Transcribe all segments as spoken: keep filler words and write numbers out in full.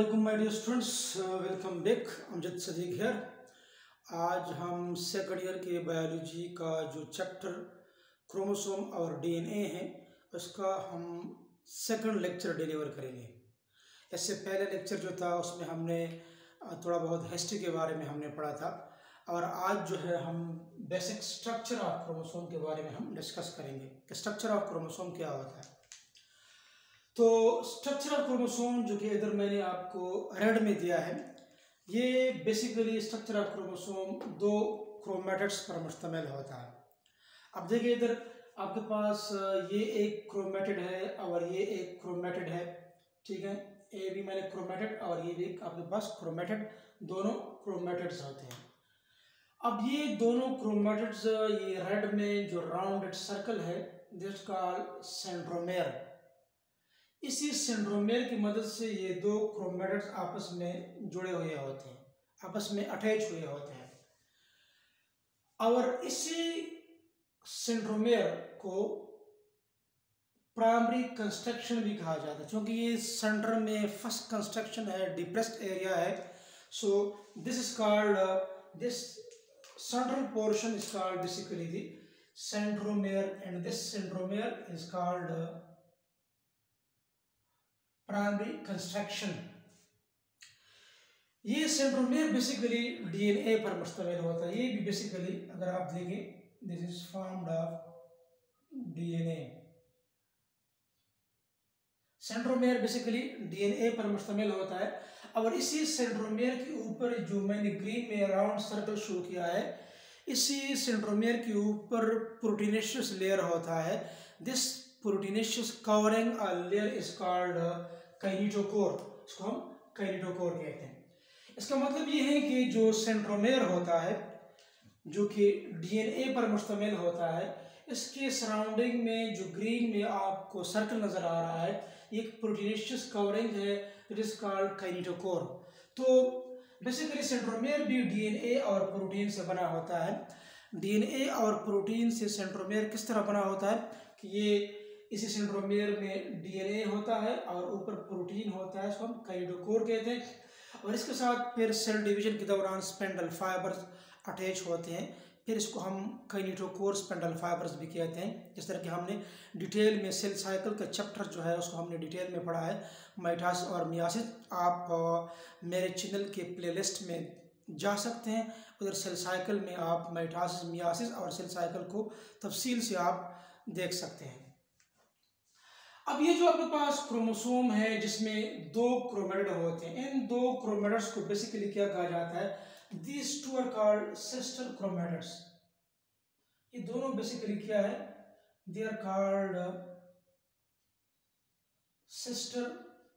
Assalamualaikum my dear students, welcome back. Amjad Sadiq है। आज हम सेकंड ईयर के बायोलॉजी का जो चैप्टर क्रोमोसोम और डीएनए है उसका हम सेकंड लेक्चर डिलीवर करेंगे। इससे पहले लेक्चर जो था उसमें हमने थोड़ा बहुत हिस्ट्री के बारे में हमने पढ़ा था और आज जो है हम बेसिक स्ट्रक्चर ऑफ क्रोमोसोम के बारे में हम डिस्कस करेंगे कि स्ट्रक्चर ऑफ क्रोमोसोम क्या होता है। तो स्ट्रक्चर ऑफ क्रोमोसोम जो कि इधर मैंने आपको रेड में दिया है, ये बेसिकली स्ट्रक्चर ऑफ क्रोमोसोम दो क्रोमैटिड्स पर मुश्तमिल होता है। अब देखिए इधर आपके पास ये एक क्रोमैटिड है और ये एक क्रोमैटिड है, ठीक है। ये भी मैंने क्रोमैटिड और ये भी आपके पास क्रोमैटिड, दोनों क्रोमैटिड्स होते हैं। अब ये दोनों क्रोमैटिड्स, ये रेड में जो राउंडेड सर्कल है दिस कॉल्ड सेंट्रोमेयर। इसी सेंट्रोमेयर की मदद से ये दो क्रोमैटिड्स आपस में जुड़े हुए होते हैं, आपस में अटैच हुए होते हैं और इसी सेंट्रोमेयर को प्राइमरी कंस्ट्रक्शन भी कहा जाता है, क्योंकि ये सेंटर में फर्स्ट कंस्ट्रक्शन है, डिप्रेस्ड एरिया है। So this is called, this central portion is called basically the centromere and this centromere is called primary construction. ये सेंट्रोमेयर बेसिकली डीएनए पर मुश्तमिल होता है। ये भी बेसिकली अगर आप देखें this is formed of DNA. Centromere basically DNA पर मुश्तमिल होता है और इसी सेंट्रोमेयर के ऊपर जो मैंने ग्रीन में राउंड सर्कल शो किया है, इसी सेंट्रोमेयर के ऊपर प्रोटीनेशियस लेयर होता है। This proteinaceous covering a layer is called kinetochore. इसको हम काइनेटोकोर कहते हैं। इसका मतलब ये है कि जो सेंट्रोमेयर होता है जो कि डीएनए पर मुश्तमिल होता है, इसके सराउंडिंग में जो ग्रीन में आपको सर्कल नजर आ रहा है, एक प्रोटीनेशियस कवरिंग है, इट इज कॉल्ड काइनेटोकोर। तो बेसिकली सेंट्रोमेयर भी डीएनए और प्रोटीन से बना होता है। डीएनए और प्रोटीन से सेंट्रोमेयर किस तरह बना होता है कि ये इसी सेंट्रोमेयर में डीएनए होता है और ऊपर प्रोटीन होता है, इसको हम काइनेटोकोर कहते हैं। और इसके साथ फिर सेल डिवीजन के दौरान स्पेंडल फाइबर्स अटैच होते हैं, फिर इसको हम काइनेटोकोर स्पेंडल फाइबर्स भी कहते हैं। जिस तरह कि हमने डिटेल में सेल साइकिल का चैप्टर जो है उसको हमने डिटेल में पढ़ा है, माइटोसिस और मियोसिस। आप आ, मेरे चैनल के प्लेलिस्ट में जा सकते हैं, उधर सेल साइकिल में आप माइटोसिस, मियोसिस और सेल साइकिल को तफसील से आप देख सकते हैं। अब ये जो आपके पास क्रोमोसोम है जिसमें दो क्रोमैटिड होते हैं, इन दो क्रोमैटिड्स को बेसिकली क्या कहा जाता है, these two are called sister chromatids. ये दोनों बेसिकली क्या है, they are called sister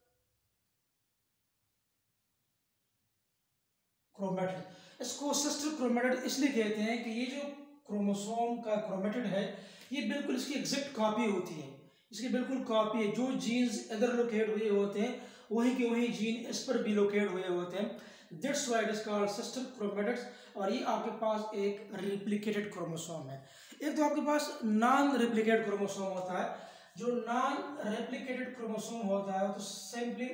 chromatid. इसको सिस्टर क्रोमैटिड इसलिए कहते हैं कि ये जो क्रोमोसोम का क्रोमैटिड है ये बिल्कुल इसकी एग्जैक्ट कॉपी होती है, इसकी बिल्कुल कॉपी है। जो जीन्स इधर लोकेट हुए होते हैं वही के वही जीन इस पर भी लोकेट हुए होते हैं। That's why it is called sister chromatids. और ये आपके पास एक रिप्लिकेटेड क्रोमोसोम है। एक तो आपके पास नॉन रिप्लिकेटेड क्रोमोसोम होता है। जो नॉन रेप्लिकेटेड क्रोमोसोम होता है तो सिंपली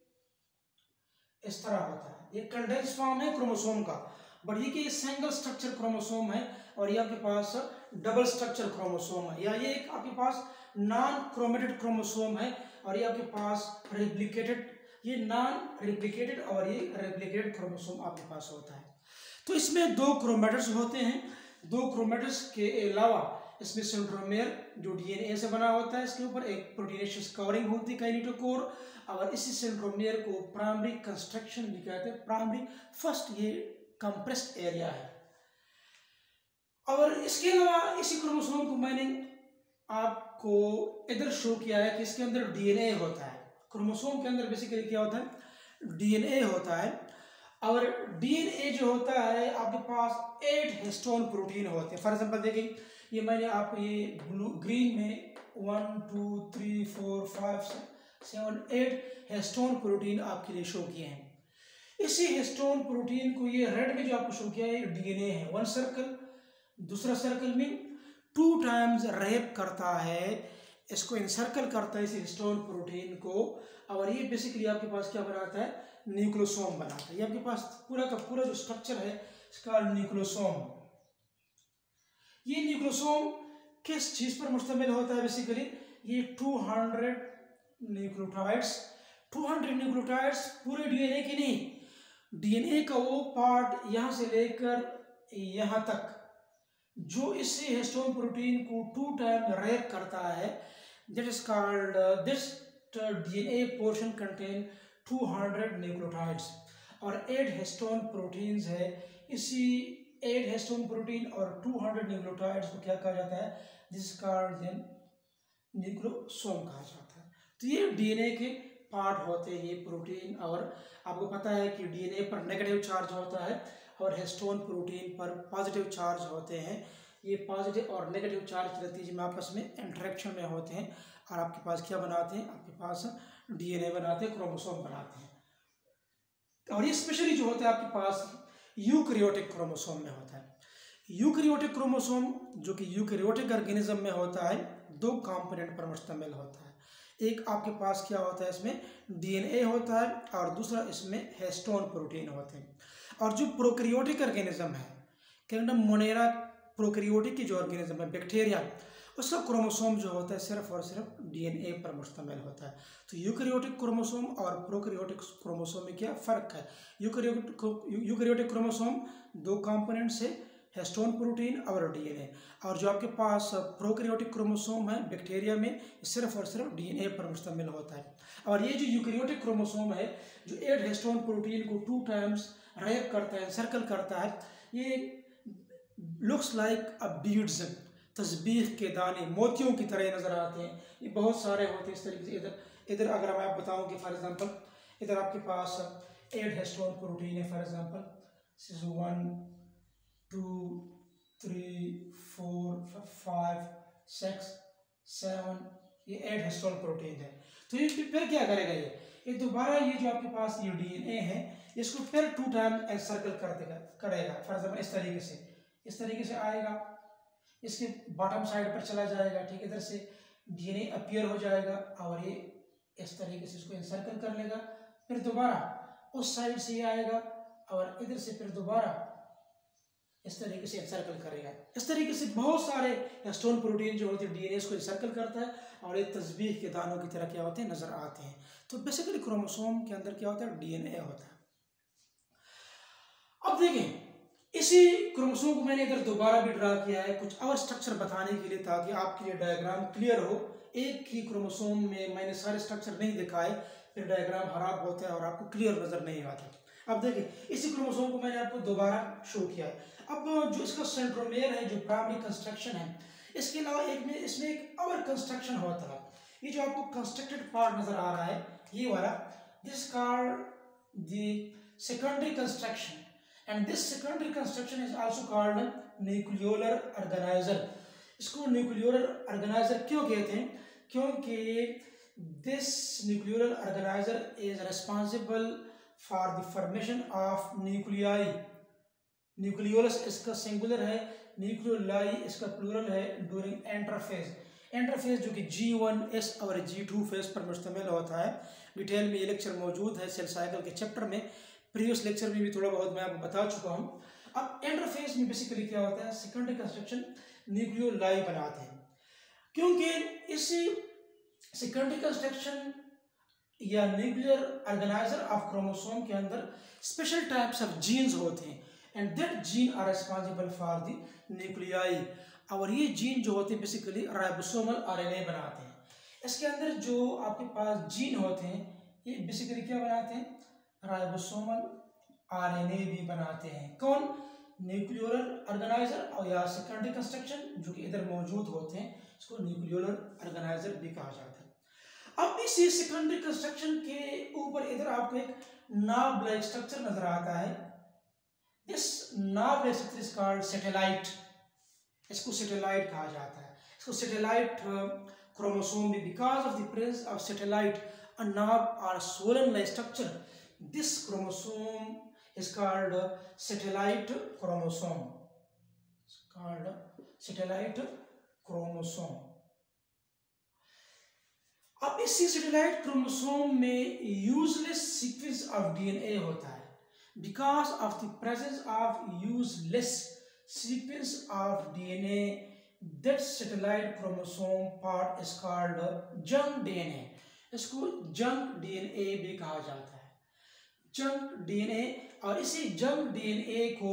इस तरह होता है, ये कंडेंस फॉर्म है क्रोमोसोम का, बट ये कि सिंगल स्ट्रक्चर क्रोमोसोम है और ये आपके पास डबल स्ट्रक्चर क्रोमोसोम है, या ये एक आपके पास नॉन क्रोमेटेड क्रोमोसोम है और ये आपके पास रेप्लिकेटेड, ये नॉन रेप्लिकेटेड और ये रेप्लिकेटेड क्रोमोसोम आपके पास होता है। तो इसमें दो क्रोमैटिड्स होते हैं। दो क्रोमैटिड्स के अलावा इसमें सेंट्रोमेयर जो डीएनए से बना होता है, इसके ऊपर एक प्रोटीनेशियस कवरिंग होती है काइनेटोकोर, और इसी सेंट्रोमेयर को प्राइमरी कंस्ट्रक्शन भी कहते हैं। प्राइमरी फर्स्ट ये कंप्रेस्ड एरिया है। और इसके अलावा इसी क्रोमोसोम को मैंने आपको इधर शो किया है कि इसके अंदर डीएनए होता है। क्रोमोसोम के अंदर बेसिकली क्या होता है, डीएनए होता है। और डीएनए जो होता है आपके पास एट हिस्टोन प्रोटीन होते हैं। फॉर एग्जांपल देखिए, ये मैंने आपको ये ब्लू ग्रीन में one two three four five seven eight histone protein आपके लिए शो किए हैं। इसी हिस्टोन प्रोटीन को ये रेड में जो आपको शो किया है डीएनए है। वन सर्कल, दूसरा सर्कल में टू टाइम्स रैप करता है इसको इनसर्कल करता है इस हिस्टोन प्रोटीन को, और ये बेसिकली आपके पास क्या बनाता है, न्यूक्लियोसोम बनाता है। ये आपके पास पूरा का पूरा जो स्ट्रक्चर है इसका न्यूक्लियोसोम। ये न्यूक्लियोसोम किस चीज पर मुश्तमिल होता है बेसिकली, ये two hundred nucleotides, two hundred nucleotides पूरे डीएनए के नहीं, डीएनए का वो पार्ट यहां से लेकर यहां तक जो इस हिस्टोन प्रोटीन को टू टाइम रैप करता है, that is called this DNA portion contain two hundred nucleotides, और एट हिस्टोन प्रोटीन्स है। इसी एट हिस्टोन प्रोटीन और टू हंड्रेड न्यूक्लियोटाइड्स को क्या कहा जाता है, दिस कॉल्ड देन न्यूक्लियोसोम कहा जाता है। तो ये डीएनए के पार्ट होते हैं ये प्रोटीन, और आपको पता है कि डीएनए पर नेगेटिव चार्ज होता है और हिस्टोन प्रोटीन पर पॉजिटिव चार्ज होते हैं। ये पॉजिटिव और नेगेटिव चार्ज के नतीजे में आपस में इंटरेक्शन में होते हैं और आपके पास क्या बनाते हैं, आपके पास डीएनए बनाते हैं, क्रोमोसोम बनाते हैं। और ये स्पेशली जो होता है आपके पास यूकैरियोटिक क्रोमोसोम में होता है। यूकैरियोटिक क्रोमोसोम जो कि यूकैरियोटिक ऑर्गेनिज्म में होता है, दो कंपोनेंट पर मुश्तमिल होता है। एक आपके पास क्या होता है, इसमें डीएनए होता है और दूसरा इसमें हिस्टोन प्रोटीन होते हैं। और जो प्रोकैरियोटिक ऑर्गेनिज्म है, किंगडम मोनेरा प्रोकैरियोटिक की जो ऑर्गेनिज्म है, बैक्टीरिया, उसका क्रोमोसोम जो होता है सिर्फ और सिर्फ डीएनए पर मुश्तमिल होता है। तो यूकैरियोटिक क्रोमोसोम और प्रोकैरियोटिक क्रोमोसोम में क्या फ़र्क है, यूकैरियोटिक यूकैरियोटिक क्रोमोसोम दो कंपोनेंट्स है, हिस्टोन प्रोटीन और डीएनए, और जो आपके पास प्रोकैरियोटिक क्रोमोसोम है बैक्टीरिया में, सिर्फ और सिर्फ डीएनए पर मुश्तमिल होता है। और ये जो यूकैरियोटिक क्रोमोसोम है जो एट हिस्टोन प्रोटीन को टू टाइम्स रैप करता है, सर्कल करता है, ये लुक्स लाइक अ बीड्स, तस्बीह के दाने मोतियों की तरह नजर आते हैं। ये बहुत सारे होते हैं इस तरीके से। इधर इधर अगर मैं आप बताऊं कि फॉर एग्जांपल इधर आपके पास एट हिस्टोन प्रोटीन है, for example one two three four five six seven, ये एट हिस्टोन प्रोटीन है। तो ये फिर क्या करेगा, ये ये दोबारा ये जो आपके पास ये डीएनए है इसको फिर टू टाइम एनसर्कल कर देगा करेगा फॉर एग्जांपल इस तरीके से, इस तरीके से आएगा, इसके बॉटम साइड पर चला जाएगा, ठीक, इधर से डीएनए अपीयर हो जाएगा और ये इस तरीके से इसको एनसर्कल कर लेगा, फिर दोबारा उस साइड से ये आएगा और इधर से फिर दोबारा इस तरीके से एनसर्कल करेगा। इस तरीके से बहुत सारे हिस्टोन प्रोटीन जो होते हैं डीएनए को एनसर्कल करता है और ये तस्बीह के दानों की तरह क्या होते हैं, नजर आते हैं। तो बेसिकली क्रोमोसोम के अंदर क्या होता है, डीएनए होता है। अब देखें इसी क्रोमोसोम को मैंने इधर दोबारा भी ड्रा किया है कुछ और स्ट्रक्चर बताने के लिए, ताकि आपके लिए डायग्राम क्लियर हो। एक ही क्रोमोसोम में मैंने सारे स्ट्रक्चर नहीं दिखाए, फिर डायग्राम खराब होता है और आपको क्लियर नजर नहीं आता। अब देखिए इसी क्रोमोसोम को मैंने आपको दोबारा शो किया है। अब जो इसका सेंट्रोमेयर है, जो प्राइमरी कंस्ट्रक्शन है, इसके अलावा एक में इसमें एक और कंस्ट्रक्शन होता है। ये जो आपको कंस्ट्रक्टेड पार्ट नजर आ रहा है ये वाला, this called the secondary construction, and this secondary construction is also called nucleolar organiser. इसको न्यूक्लियोलर ऑर्गेनाइजर क्यों कहते हैं, क्योंकि this nucleolar organiser is responsible for the formation of nuclei. Nucleolus इसका सिंगुलर है, न्यूक्लियोलाई इसका प्लूरल है, ड्यूरिंग इंटरफेज। इंटरफेज जो कि जी वन एस और जी टू फेज पर मुश्तमिल होता है। डिटेल में ये लेक्चर मौजूद है सेल साइकिल के चैप्टर में, प्रीवियस लेक्चर में भी थोड़ा बहुत मैं आपको बता चुका हूँ। अब इंटरफेज में बेसिकली क्या होता है, सेकेंडरी कंस्ट्रक्शन न्यूक्लियोलाई बनाते हैं, क्योंकि इसी सेकेंडरी कंस्ट्रक्शन या न्यूक्लियर ऑर्गेनाइजर ऑफ क्रोमोसोम के अंदर स्पेशल टाइप्स ऑफ जीन्स होते हैं, and that gene are responsible for the nuclei. और ये जीन जो होते हैं बेसिकली राइबोसोमल आरएनए बनाते हैं। इसके अंदर जो आपके पास जीन होते हैं ये बेसिकली क्या बनाते हैं, राइबोसोमल आरएनए भी बनाते हैं। कौन, न्यूक्लियोलर ऑर्गेनाइजर और या सेकेंडरी कंस्ट्रक्शन जो कि इधर मौजूद होते हैं, इसको न्यूक्लियोलर ऑर्गेनाइजर भी कहा जाता है। अब इसी सेकेंडरी कंस्ट्रक्शन के ऊपर इधर आपको एक नाव लाइक स्ट्रक्चर नजर आता है। इस नाव like structure is called satellite. इसको सैटेलाइट कहा जाता है। इसको सैटेलाइट क्रोमोसोम भी, because of the presence of satellite a नाव और swollen like structure, this chromosome is called satellite chromosome. It's called satellite chromosome. अब इसी सेटेलाइट क्रोमोसोम में यूजलेस सीक्वेंस ऑफ डीएनए होता है। Because of the presence of useless sequence of DNA, that satellite chromosome part is called junk DNA. इसको junk DNA भी कहा जाता है, जंक डीएनए। और इसी जंक डीएनए को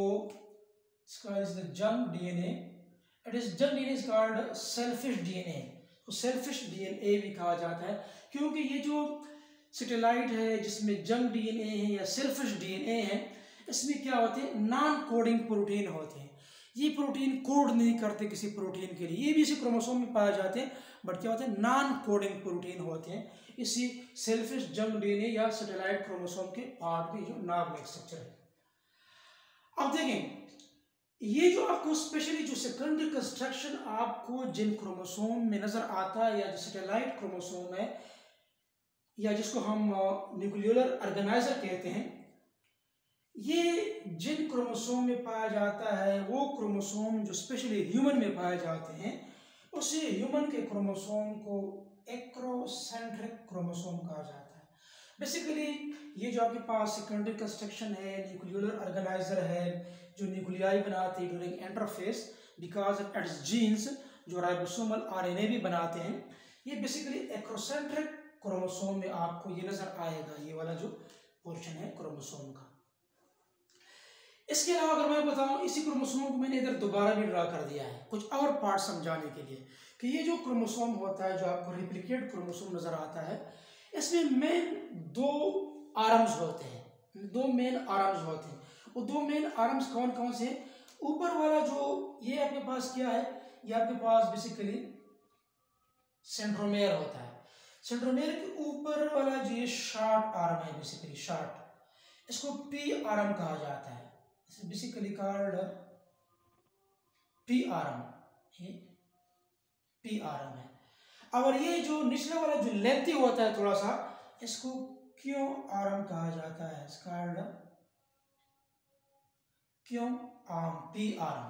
junk DNA it is junk DNA is called selfish DNA. तो selfish DNA भी कहा जाता है, क्योंकि ये जो सेटेलाइट है जिसमें जंक डीएनए है या सेल्फिश डीएनए है, इसमें क्या होते हैं, नॉन कोडिंग प्रोटीन होते हैं। ये प्रोटीन कोड नहीं करते किसी प्रोटीन के लिए, ये भी इसी क्रोमोसोम में पाए जाते हैं, बट क्या होते हैं, नॉन कोडिंग प्रोटीन होते हैं इसी सेल्फिश जंक डीएनए या सेटेलाइट क्रोमोसोम के पार्ट में जो नार्मल स्ट्रक्चर है। अब देखें, ये जो आपको स्पेशली जो सेकेंडरी कंस्ट्रक्शन आपको जिन क्रोमोसोम में नजर आता है, या जो सेटेलाइट क्रोमोसोम है, या जिसको हम न्यूक्लियोलर ऑर्गेनाइजर कहते हैं, ये जिन क्रोमोसोम में पाया जाता है वो क्रोमोसोम जो स्पेशली ह्यूमन में पाए जाते हैं, उसी ह्यूमन के क्रोमोसोम को एक्रोसेंट्रिक क्रोमोसोम कहा जाता है। बेसिकली ये जो आपके पास सेकेंडरी कंस्ट्रक्शन है, न्यूक्लियोलर ऑर्गेनाइजर है, जो न्यूक्लियाई बनाते हैं during interphase because of its genes, जो राइबोसोमल आरएनए भी बनाते हैं, ये बेसिकली एक्रोसेंट्रिक क्रोमोसोम में आपको ये नजर आएगा, ये वाला जो पोर्शन है क्रोमोसोम का। इसके अलावा अगर मैं बताऊं, इसी क्रोमोसोम को मैंने इधर दोबारा भी ड्रा कर दिया है कुछ और पार्ट समझाने के लिए, कि ये जो क्रोमोसोम होता है, जो आपको रिप्लिकेट क्रोमोसोम नजर आता है, इसमें मेन दो आर्म्स होते हैं, दो मेन आर्म्स होते हैं। वो दो मेन आर्म्स कौन कौन से हैं? ऊपर वाला जो ये आपके पास क्या है, ये आपके पास बेसिकली सेंट्रोमेयर होता है। सेंट्रोमेयर के ऊपर वाला जो ये शॉर्ट आर्म है, बेसिकली शॉर्ट, इसको पी आर्म कहा जाता है, बेसिकली कॉल्ड पी आर्म, ये पी आर्म है। और ये जो निचला वाला जो लेंथी होता है थोड़ा सा, इसको क्यों आर्म कहा जाता है, called q arm, P arm.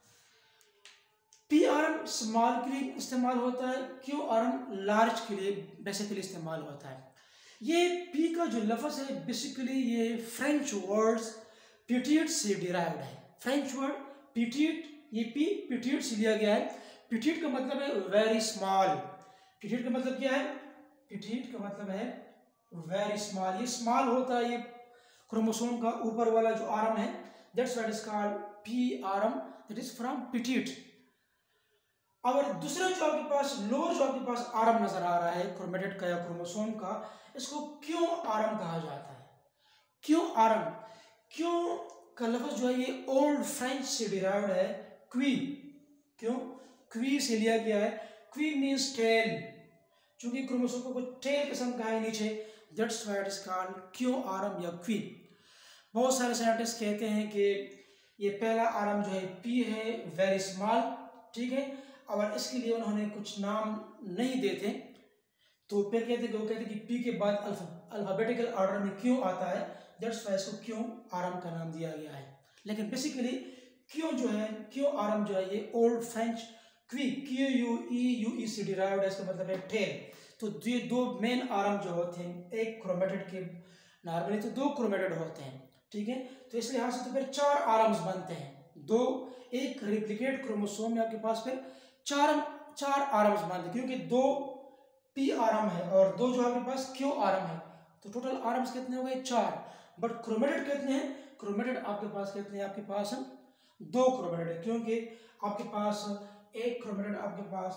P arm small के लिए इस्तेमाल होता है, क्यों आर्म लार्ज के लिए बेसिकली इस्तेमाल होता है। ये पी का जो लफ्ज है, बेसिकली ये फ्रेंच वर्ड्स पिटीट से डिराइव्ड है। फ्रेंच वर्ड पिटीट, ये पी पिटीट से लिया गया है। पिटीट का मतलब है वेरी स्मॉल। पिटीट का मतलब क्या है, पिटीट का मतलब है वेरी स्मॉल। ये स्मॉल होता है, ये क्रोमोसोम का ऊपर वाला जो आर्म है, that's what is called P arm, that is from petit. और दूसरा जो आपके पास लोअर जो आपके पास आर्म नजर आ रहा है क्रोमेटिड का या क्रोमोसोम का, इसको क्यों आर्म कहा जाता है। क्यों आर्म, क्यों का लफ्ज जो है ये ओल्ड फ्रेंच से डिराइव्ड है, क्वी, क्यों क्वी से लिया गया है। क्वी मींस टेल, चूंकि क्रोमोसोम को कुछ टेल किस्म का है नीचे, that's why it is called q arm या क्वी। बहुत सारे साइंटिस्ट कहते हैं कि ये पहला आर्म जो है पी है, वेरी स्मॉल, ठीक है, और इसके लिए उन्होंने कुछ नाम नहीं देते, तो फिर कहते हैं, वो कहते हैं कि पी के बाद अल्फाबेटिकल ऑर्डर में क्यों आता है, दैट्स व्हाई इसको क्यों आर्म का नाम दिया गया है। लेकिन बेसिकली क्यों जो है, क्यों आर्म जो है ये old French queue, Q U E U E से डिराइव्ड है, इसका मतलब है टेल। तो ये दो मेन आर्म जो होते हैं, एक क्रोमेटिड के, नॉर्मली तो दो क्रोमेटिड होते हैं, ठीक है, तो इस लिहाज से तो फिर चार आर्म्स बनते हैं, दो, एक रिप्लिकेट क्रोमोसोम में आपके पास फिर चार चार आर्म्स बनते हैं, क्योंकि दो पी आर्म है और दो जो आपके पास क्यू आर्म है, तो टोटल आर्म्स कितने हो गए, चार। बट क्रोमेटिड कितने हैं, क्रोमेटिड आपके पास कितने हैं, आपके पास दो क्रोमेटिड है, क्योंकि आपके पास एक क्रोमेटिड आपके पास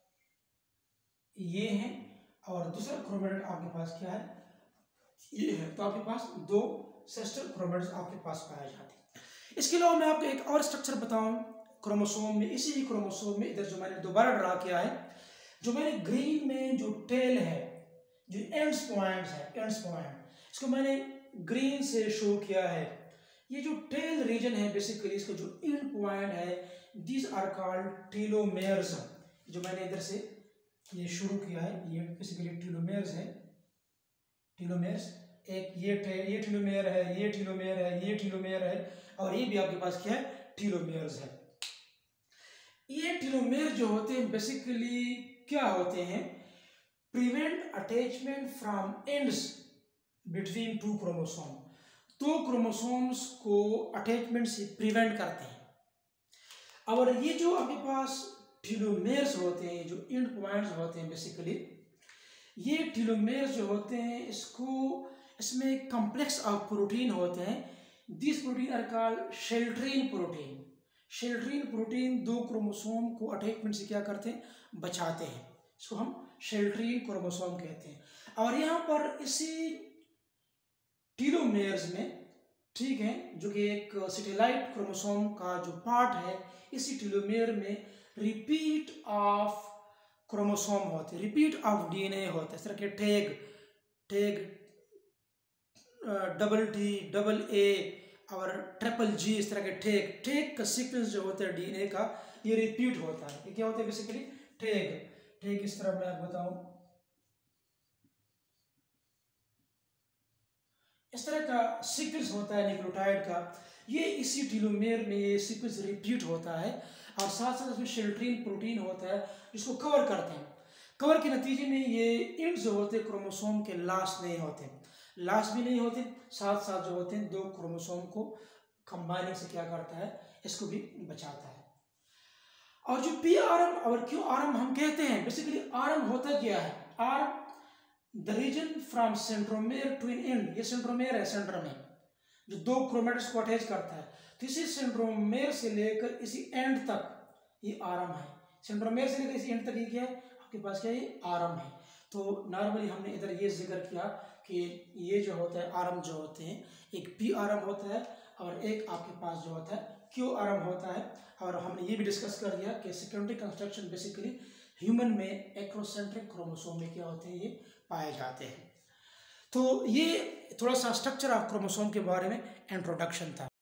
ये है और दूसरा क्रोमेटिड आपके पास क्या है, ये है, तो आपके पास दो सिस्टर क्रोमेटिड्स आपके पास पाए जाते हैं। इसके अलावा मैं आपको एक और स्ट्रक्चर बताऊं क्रोमोसोम में, इसी ही क्रोमोसोम में, इधर जो मैंने दोबारा ड्रा किया है, जो मैंने ग्रीन में जो टेल है, जो एंड्स पॉइंट्स है, एंड्स पॉइंट, इसको मैंने ग्रीन से शो किया है। ये जो टेल रीजन है, बेसिकली इसका जो एंड पॉइंट है, दीज आर कॉल्ड टीलोमेयर्स। जो मैंने इधर से ये शुरू किया है, ये बेसिकली टीलोमेयर्स है, टीलोमेयर्स, एक ये ये टीलोमेयर है, ये टीलोमेयर है, ये टीलोमेयर है, और ये भी आपके पास क्या है, टीलोमेयर्स है। ये टीलोमेयर जो होते हैं बेसिकली क्या होते हैं, prevent attachment from ends between two chromosome, दो क्रोमोसोम्स को अटैचमेंट से प्रिवेंट करते हैं। और ये जो आपके पास टीलोमेर्स होते हैं, जो एंड पॉइंट्स होते हैं बेसिकली, ये टीलोमेर्स जो होते हैं इसको इसमें कॉम्प्लेक्स ऑफ प्रोटीन होते हैं। This protein are called shelterin protein. Shelterin protein दो क्रोमोसोम को अटैचमेंट से क्या करते हैं, बचाते हैं। इसको हम शेल्ट्रीन क्रोमोसोम कहते हैं। और यहाँ पर इसी टीलोमेर्स में, ठीक है, जो कि एक सैटेलाइट क्रोमोसोम का जो पार्ट है, इसी टीलोमेर में रिपीट ऑफ क्रोमोसोम होते हैं, रिपीट ऑफ डीएनए होते हैं। इस तरह के tag tag double T, double A और ट्रिपल जी, इस तरह के टैग टैग का सीक्वेंस जो होता है डीएनए का, ये रिपीट होता है। ये क्या होता है बेसिकली, टैग टैग इस तरह मैं आपको बताऊं, इस तरह का सीक्वेंस होता है न्यूक्लियोटाइड का। ये इसी टीलोमेर में ये सीक्वेंस रिपीट होता है और साथ साथ इसमें शेल्ट्रीन प्रोटीन होता है जिसको कवर करते हैं। कवर के नतीजे में ये एंड जो होते हैं क्रोमोसोम के लास्ट नहीं होते, लास्ट भी नहीं होते, साथ साथ जो होते हैं दो क्रोमोसोम को कंबाइनिंग से क्या करता है, इसको भी बचाता है। और जो पी आर्म और क्यू आर्म हम कहते हैं, बेसिकली आर्म होता क्या है, arm the region from centromere to an end, ये सेंट्रोमेर है, सेंटर में जो दो क्रोमेटिड्स को अटैच करता है। तो इसी सेंट्रोमेर से लेकर इसी एंड तक ये आर्म है। सेंट्रोमेर से लेकर इसी एंड तक ये क्या है आपके पास, क्या है, ये आर्म है। तो नॉर्मली हमने इधर ये जिक्र किया कि ये जो होता है आर्म जो होते हैं, एक पी आर्म होता है और एक आपके पास जो होता है क्यू आर्म होता है। और हमने ये भी डिस्कस कर दिया कि सेकेंडरी कंस्ट्रक्शन बेसिकली ह्यूमन में एक्रोसेंट्रिक क्रोमोसोम में क्या होते हैं, ये पाए जाते हैं। तो ये थोड़ा सा स्ट्रक्चर ऑफ क्रोमोसोम के बारे में इंट्रोडक्शन था।